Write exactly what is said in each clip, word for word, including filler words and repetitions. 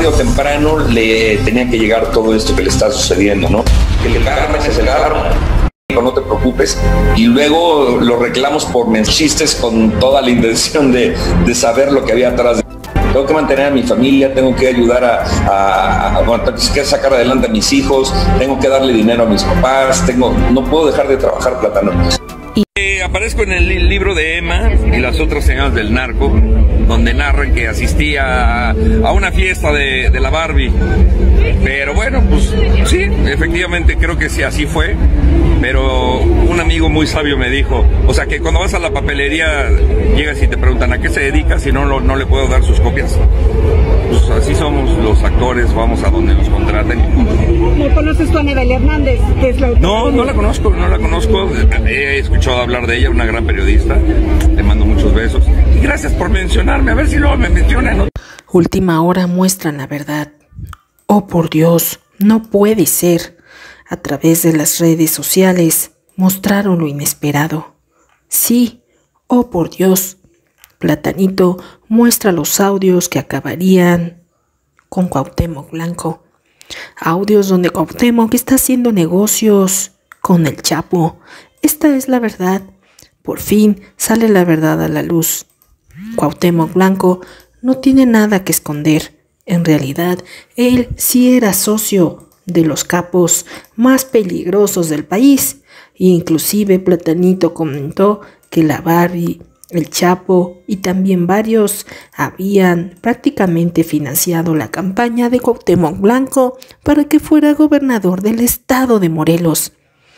tarde o temprano le tenía que llegar todo esto que le está sucediendo, ¿no? Que le pagaron meses el karma, no te preocupes, y luego los reclamos por chistes con toda la intención de, de saber lo que había atrás de... Tengo que mantener a mi familia, tengo que ayudar a, a, a, bueno, tengo que sacar adelante a mis hijos, tengo que darle dinero a mis papás, tengo, no puedo dejar de trabajar, Plátano. Eh, aparezco en el libro de Emma y las otras señoras del narco, donde narran que asistía a, a una fiesta de, de la Barbie. Pero bueno, pues sí, efectivamente creo que sí, así fue. Pero un amigo muy sabio me dijo, o sea que cuando vas a la papelería, llegas y te preguntan a qué se dedica, si no, no, no le puedo dar sus copias. Pues así somos los actores, vamos a donde nos contraten. ¿No conoces tú a Anabel Hernández? Que es la no, no la conozco, no la conozco. He escuchado hablar de ella, una gran periodista. Le mando muchos besos. Y gracias por mencionarme, a ver si luego me mencionan, ¿no? Última hora muestran la verdad. Oh, por Dios, no puede ser. A través de las redes sociales mostraron lo inesperado. Sí, oh por Dios, Platanito muestra los audios que acabarían con Cuauhtémoc Blanco. Audios donde Cuauhtémoc está haciendo negocios con el Chapo. Esta es la verdad. Por fin sale la verdad a la luz. Cuauhtémoc Blanco no tiene nada que esconder. En realidad, él sí era socio de los capos más peligrosos del país. E inclusive Platanito comentó que la Barbie, el Chapo y también varios habían prácticamente financiado la campaña de Cuauhtémoc Blanco para que fuera gobernador del estado de Morelos.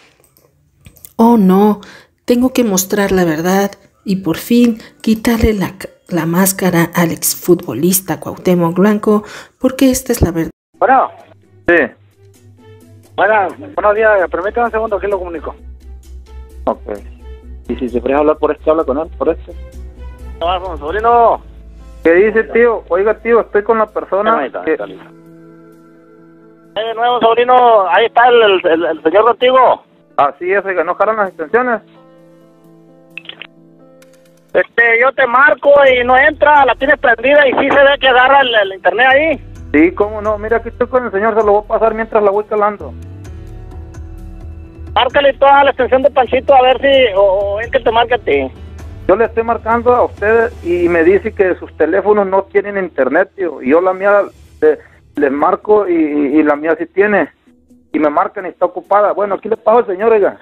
Oh no, tengo que mostrar la verdad y por fin quitarle la, la máscara al exfutbolista Cuauhtémoc Blanco, porque esta es la verdad. Bueno. Sí. Bueno, buenos días, permítame un segundo, aquí lo comunico. Ok. Y si se ofrece hablar por este, habla con él, por este. No, vamos, sobrino. ¿Qué dice, tío? Oiga, tío, estoy con la persona Ahí está, que... ahí está, ahí está. Eh, de nuevo, sobrino, ahí está el, el, el señor contigo. Así es, oiga, ¿no jalan las extensiones? Este, yo te marco y no entra, la tienes prendida y sí se ve que agarra el, el internet ahí. Sí, cómo no, mira, aquí estoy con el señor, se lo voy a pasar mientras la voy calando. Márcale toda la extensión de Panchito a ver si, o, o él que te marque a ti. Yo le estoy marcando a ustedes y me dice que sus teléfonos no tienen internet, tío. Y yo la mía le, les marco y, y, y la mía sí tiene. Y me marcan y está ocupada. Bueno, aquí le pago al señor, oiga.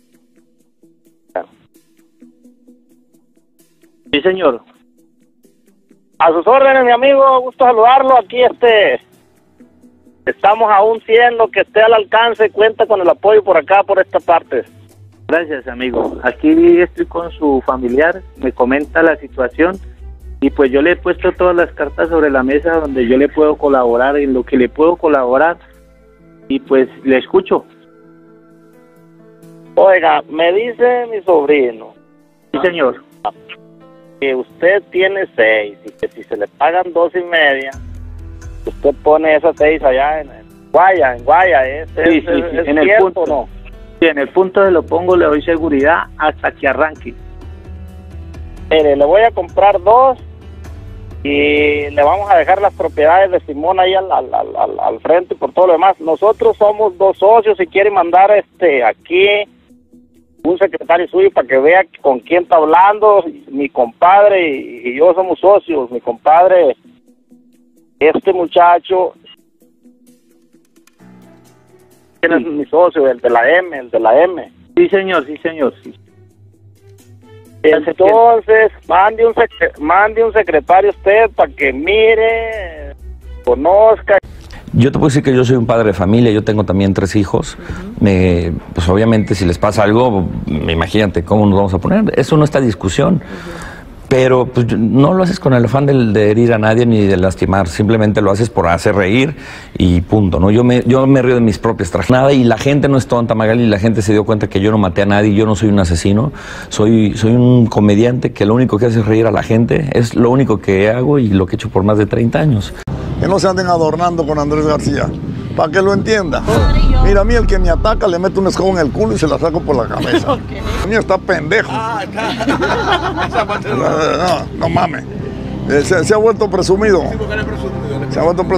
Sí, señor. A sus órdenes, mi amigo, gusto saludarlo. Aquí este estamos aún siendo que esté al alcance, cuenta con el apoyo por acá, por esta parte. Gracias, amigo. Aquí estoy con su familiar, me comenta la situación y pues yo le he puesto todas las cartas sobre la mesa donde yo le puedo colaborar, en lo que le puedo colaborar y pues le escucho. Oiga, me dice mi sobrino. Sí, señor. Que usted tiene seis y que si se le pagan dos y media, usted pone esas seis allá en, en Guaya, en Guaya, ¿es, sí, es, sí, es, sí. es en el cierto punto, o no? Sí, en el punto de lo pongo, le doy seguridad hasta que arranque. Mire, le voy a comprar dos y le vamos a dejar las propiedades de Simón ahí al, al, al, al frente por todo lo demás. Nosotros somos dos socios, si quiere mandar este aquí un secretario suyo para que vea con quién está hablando. Mi compadre y, y yo somos socios. Mi compadre, este muchacho, ¿quién es mi socio? El de la M, el de la M. Sí, señor, sí, señor, sí. Entonces, mande un, sec- mande un secretario usted para que mire, conozca. Yo te puedo decir que yo soy un padre de familia, yo tengo también tres hijos. Uh-huh. me, pues obviamente si les pasa algo, imagínate cómo nos vamos a poner. Eso no está en discusión. Uh-huh. Pero pues, no lo haces con el afán de, de herir a nadie ni de lastimar, simplemente lo haces por hacer reír y punto, ¿no? Yo me, yo me río de mis propias trajes. Y la gente no es tonta, Magali, la gente se dio cuenta que yo no maté a nadie, yo no soy un asesino, soy, soy un comediante que lo único que hace es reír a la gente, es lo único que hago y lo que he hecho por más de treinta años. Que no se anden adornando con Andrés García, para que lo entienda. Mira, a mí el que me ataca le meto un escobo en el culo y se la saco por la cabeza. Okay. El mío está pendejo. Ah, está. no, no, no mames. Eh, se, se ha vuelto presumido. Sí, porque eres presumido. Se ha vuelto presumido.